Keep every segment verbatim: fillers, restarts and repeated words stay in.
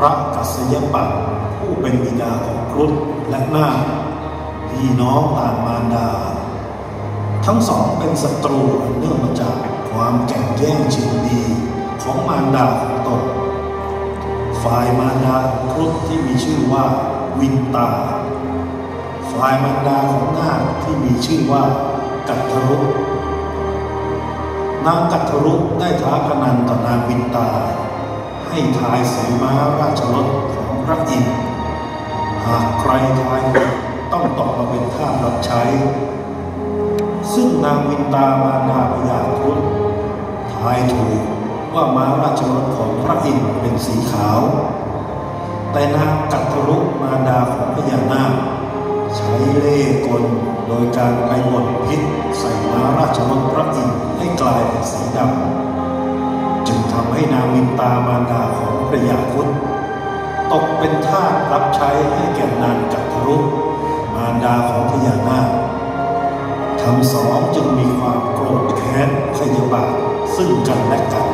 ระกัสสยปะผู้เป็นบิดาของครุฑและนาคพี่น้องต่างมารดาทั้งสองเป็นศัตรูอันเนื่องมาจากความแข่งแย่งชิงดีของมารดาของตนฝ่ายมารดาของครุฑที่มีชื่อว่าวินตาฝ่ายมารดาของนาคที่มีชื่อว่ากัทธรุนางกัทธรุได้ท้าพนันต่อนางวินตาให้ทายสีม้าราชรถของพระอินทร์หากใครทายผิดต้องตกมาเป็นทาสรับใช้ซึ่งนางวินตามารดาพญาครุฑทายถูกว่าม้าราชรถของพระอินทร์เป็นสีขาวแต่นางกัทธรุมารดาของพญานาคใช้เล่ห์กลโดยการไปบดพิษใส่ม้าราชรถพระอินทร์ให้กลายเป็นสีดำจึงทำให้นางวินตามารดาของพญาครุฑตกเป็นทาสรับใช้ให้แก่นางกัทธรุมารดาของพญานาคทั้งสองจึงมีความโกรธแค้นพยาบาทซึ่งกันและกัน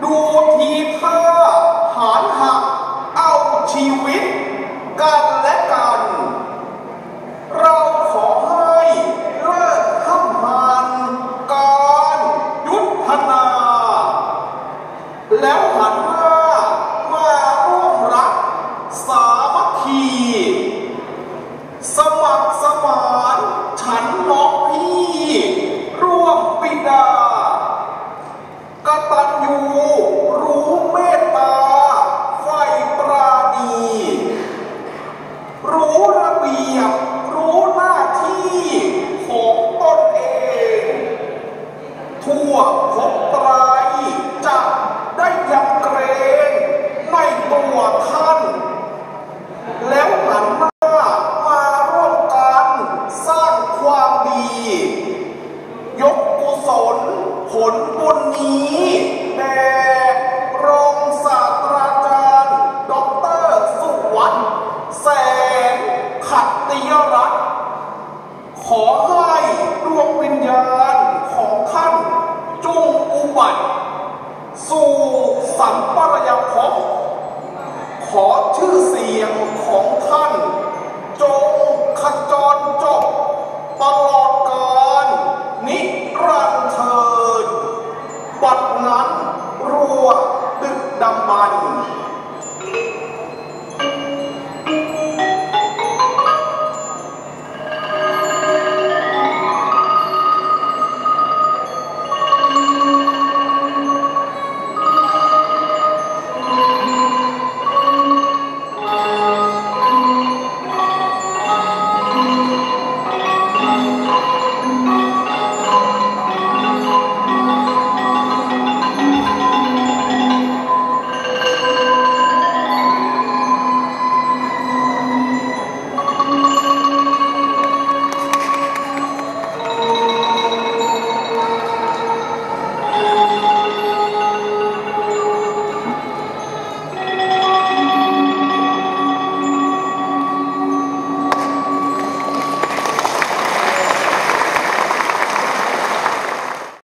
ดูทีท่าหารหักเอาชีวิตกันและกันเราขอให้เลิกห้ามหันการยุทธนาแล้วหันหน้ามาร่วมรักสามัคคีสมัครสมานฉันน้องพี่ร่วมบิดากตัญญูรู้เมตตาใฝ่ปราณีรู้ระเบียบรู้หน้าที่ของตนเองทั่วภพไตรจะได้ยำเกรงในตัวท่านแล้วหันหน้ามาร่วมกันสร้างความดียกกุศลผลบุญนี้แด่รองศาสตราจารย์ด็อกเตอร์สุวัฒน์แสงขัตติยรัตน์ขอให้ดวงวิญญาณของท่านจงอุบัติสู่สัมปรายภพขอชื่อเสียงของท่านจงขจรจบตลอดกาลนิรันดร์เถิดบัดนั้นรัวดึกดำบรรพ์